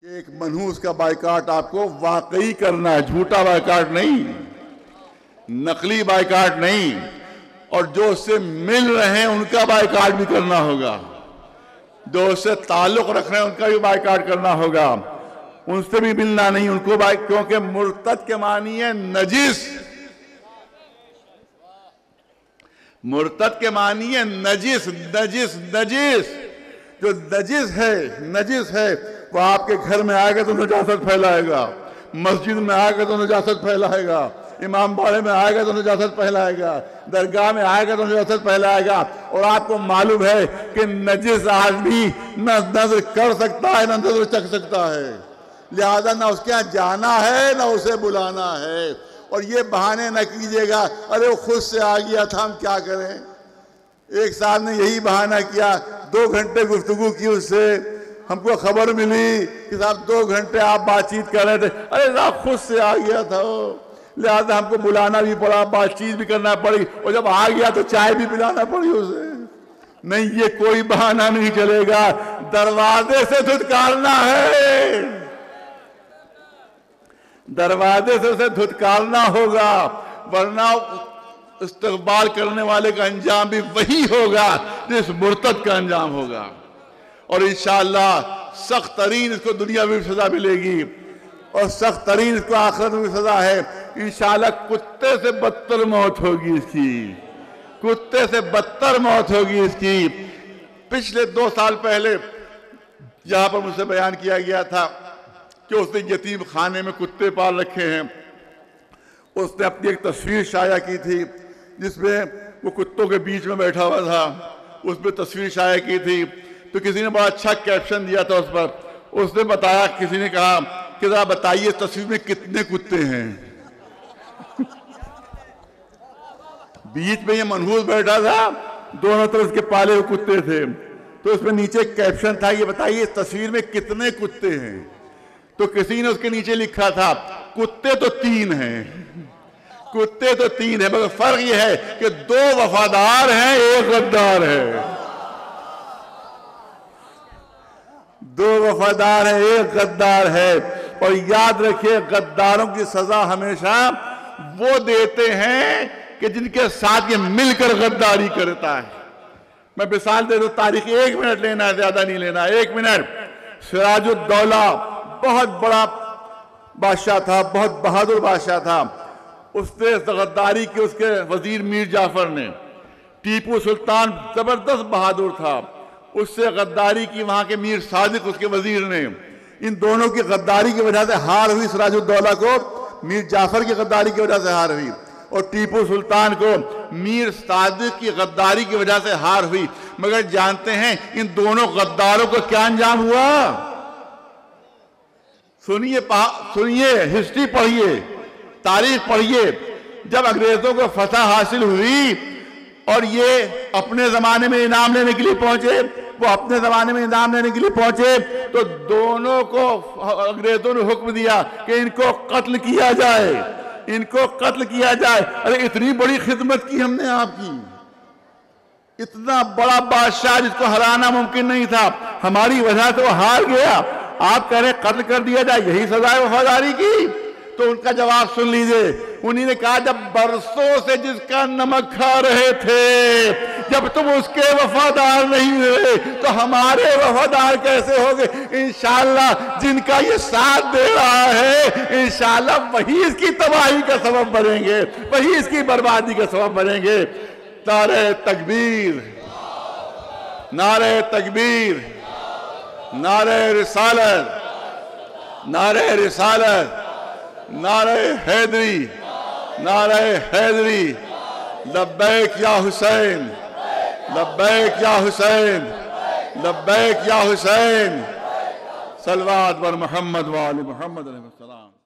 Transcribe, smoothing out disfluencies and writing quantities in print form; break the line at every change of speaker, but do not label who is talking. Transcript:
ایک منحوس کا بائیکاٹ آپ کو واقعی کرنا ہے، جھوٹا بائیکاٹ نہیں، نقلی بائیکاٹ نہیں، اور جو اس سے مل رہے ہیں ان کا بائیکاٹ بھی کرنا ہوگا، جو اس سے تعلق رکھ رہے ہیں ان کا بھی بائیکاٹ کرنا ہوگا، ان سے بھی ملنا نہیں ان کو کیونکہ مرتد کے معنی ہے نجس، مرتد کے معنی ہے نجس نجس نجس، جو نجس ہے وہ آپ کے گھر میں آئے گا تو نجاست پھیلائے گا، مسجد میں آئے گا تو نجاست پھیلائے گا، امام باڑے میں آئے گا تو نجاست پھیلائے گا، درگاہ میں آئے گا تو نجاست پھیلائے گا، اور آپ کو معلوم ہے کہ نجس آدمی نہ نظر کر سکتا ہے نہ نظر چکھ سکتا ہے، لہذا نہ اس کے یہاں جانا ہے نہ اسے بلانا ہے، اور یہ بہانے نہ کیجئے گا ارے وہ خود سے آ گیا تھا ہم کیا کریں۔ ایک صاحب نے یہی بہانہ کیا، 2 گھنٹے گفتگو کی اس سے، ہم کو خبر ملی کہ صاحب 2 گھنٹے آپ بات چیت کر رہے تھے، ارے صاحب خود سے آ گیا تھا وہ، لہذا ہم کو بلانا بھی پڑا، بات چیت بھی کرنا پڑی، اور جب آ گیا تو چائے بھی پلانا پڑی اسے۔ نہیں، یہ کوئی بہانہ نہیں چلے گا، دروازے سے دھتکارنا ہے، دروازے سے اسے دھتکارنا ہوگا، ورنہ استقبال کرنے والے کا انجام بھی وہی ہوگا جس مرتد کا انجام ہوگا، اور انشاءاللہ سخت ترین اس کو دنیا میں بھی سزا ملے گی، اور سخت ترین اس کو آخرت میں بھی سزا ہے، انشاءاللہ کتے سے بدتر موت ہوگی اس کی، کتے سے بدتر موت ہوگی اس کی۔ پچھلے 2 سال پہلے یہاں پر مجھ سے بیان کیا گیا تھا کہ اس نے یتیم خانے میں کتے پال رکھے ہیں، اس نے اپنی ایک تصویر شائع کی تھی جس میں وہ کتوں کے بیچ میں بیٹھا ہوا تھا، اس میں تصویر شائع کی تھی، تو کسی نے بڑا اچھا کیپشن دیا تھا اس پر، اس نے بتایا، کسی نے کہا کہ ذرا بتائیے تصویر میں کتنے کتے ہیں؟ بیچ میں یہ منحوس بیٹھا تھا، دونوں طرف اس کے پالے ہوئے کتے تھے، تو اس میں نیچے ایک کیپشن تھا، یہ بتائیے اس تصویر میں کتنے کتے ہیں؟ تو کسی نے اس کے نیچے لکھا تھا کتے تو 3 ہیں، کتے تو 3 ہیں، مگر فرق یہ ہے کہ 2 وفادار ہیں 1 غدار ہے، 2 وفادار ہیں 1 غدار ہے، اور یاد رکھیے غداروں کی سزا ہمیشہ وہ دیتے ہیں کہ جن کے ساتھ یہ مل کر غداری کرتا ہے۔ میں مثال دے دوں، تاریخ 1 منٹ لینا ہے، زیادہ نہیں لینا، 1 منٹ۔ سراج الدولہ بہت بڑا بادشاہ تھا، بہت بہادر بادشاہ تھا، اس نے غداری کی اس کے وزیر میر جعفر نے۔ ٹیپو سلطان زبردست بہادر تھا، اس سے غداری کی وہاں کے میر صادق اس کے وزیر نے۔ ان دونوں کی غداری کی وجہ سے ہار ہوئی سراج الدولہ کو، میر جعفر کی غداری کی وجہ سے ہار ہوئی، اور ٹیپو سلطان کو میر صادق کی غداری کی وجہ سے ہار ہوئی۔ مگر جانتے ہیں ان دونوں غداروں کو کیا انجام ہوا؟ سنیے، ہسٹری پڑھیے، تاریخ پڑھیے۔ جب انگریزوں کو فتح حاصل ہوئی اور یہ اپنے زمانے میں انعام لینے کے لیے پہنچے، وہ اپنے زمانے میں انعام لینے کے لیے پہنچے، تو دونوں کو انگریزوں نے حکم دیا کہ ان کو قتل کیا جائے، ان کو قتل کیا جائے۔ ارے اتنی بڑی خدمت کی ہم نے آپ کی، اتنا بڑا بادشاہ جس کو ہرانا ممکن نہیں تھا، ہماری وجہ سے وہ ہار گیا، آپ کہہ رہے قتل کر دیا جائے، یہی سزا ہے وفاداری کی؟ تو ان کا جواب سن لیجئے، انہی نے کہا جب برسوں سے جس کا نمک کھا رہے تھے، جب تم اس کے وفادار نہیں رہے تو ہمارے وفادار کیسے ہوگے؟ انشاءاللہ جن کا یہ ساتھ دے رہا ہے، انشاءاللہ وہی اس کی تباہی کا سبب بنیں گے، وہی اس کی بربادی کا سبب بنیں گے۔ نعرہ تکبیر، نعرہ تکبیر، نعرہ رسالت، نعرہ رسالت، نعرہ حیدری، نعرہ حیدری، لبیک یا حسین، لبیک یا حسین، لبیک یا حسین، صلوات بر محمد و آل محمد علیہ السلام۔